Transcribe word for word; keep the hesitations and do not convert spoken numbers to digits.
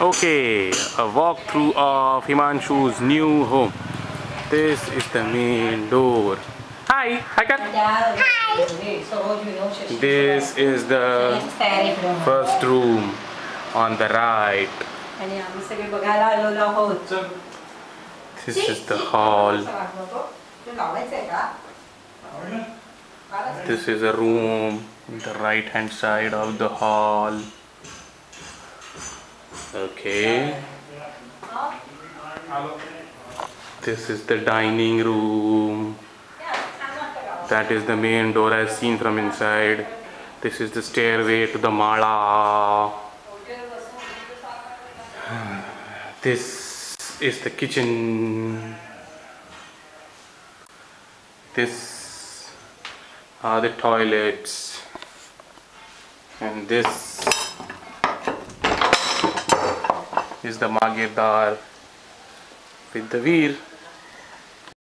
Okay, a walkthrough of Himanshu's new home. This is the main door. Hi, hi, Kat. Hi. This is the first room on the right. This is the hall. This is a room on the right hand side of the hall. Okay. This is the dining room. That is the main door as seen from inside. This is the stairway to the mala. This is the kitchen. This are the toilets. And this is the Magirdar with the wheel.